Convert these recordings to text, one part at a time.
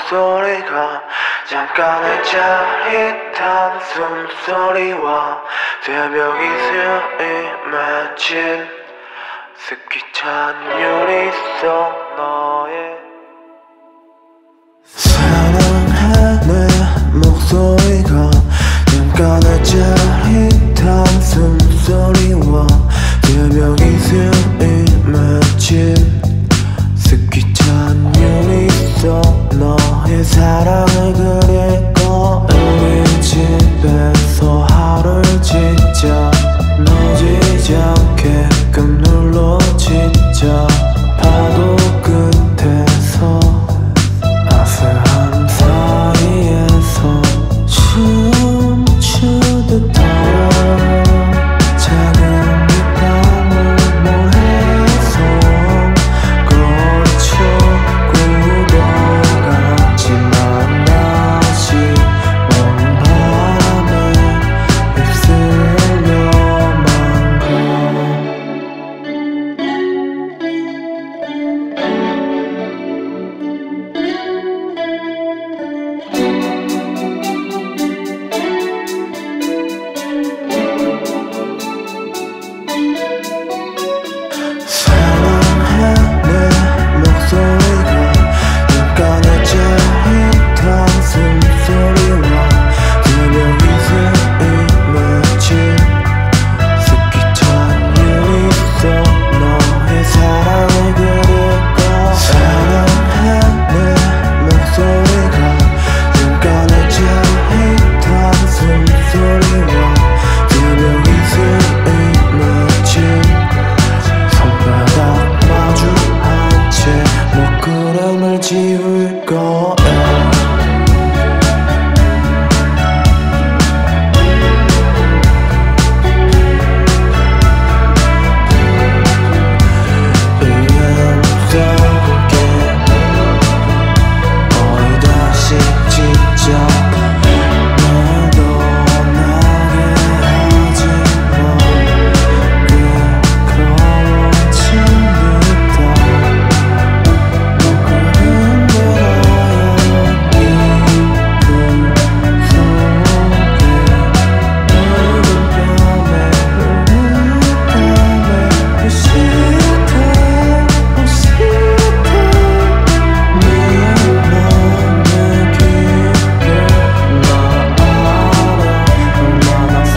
목소리가 잠깐의 짜릿한 숨소리와 새벽이 스임해진 스키찬 유리 속 너의 사랑해 내 목소리가 잠깐의 짜릿한 숨소리와 새벽이 스임해진 스키찬 유리 속 너의 사랑을 그리고 우리 집에서 하루를 지져 놓치지 않게끔 눌러지져 파도 끝에서 아슬한 사이에서 춤추듯 달아 작은 빗방울 모래성 거쳐 굳어갔지만 다시 먼 바람에 휩쓸려만 사랑해 내 목소리가 잠깐의 짜릿한 숨소리와 새벽이 스임해진 스키찬 유리 속 너의 사랑을 그리고 사랑해 내 목소리가 잠깐의 짜릿한 숨소리와 새벽이 스임해진 손바닥 마주한 채 먹구름을 지울 거야 이름 써볼게 어디 다시 진짜 날 떠나게 하지 마 부끄러워진 듯한 너가 흔들어요 이불 속에 붉은 밤에 으시대 네 맘의 깊이 나 알아 얼마나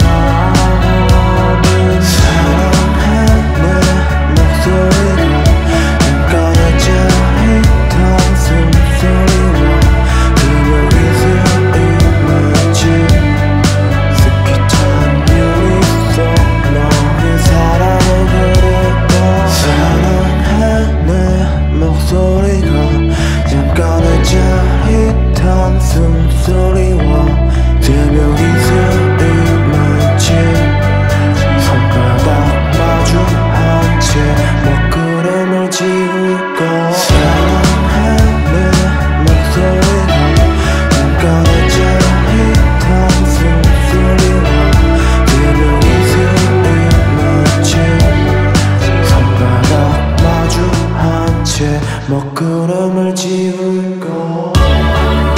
사랑하는 사랑해 내 목소리가 잠깐의 짜릿한 숨소리와 새벽이 스임해진 스키찬 유리 속 너의 사랑을 그리고 사랑해 내 목소리가 잠깐의 짜릿한 숨소리와 새벽이 스임해진 손바닥 마주한 채 먹구름을 지울 거야 사랑해 내 목소리가 잠깐의 짜릿한 숨소리와 새벽이 스임해진 손바닥 마주한 채 먹구름을 지울 거야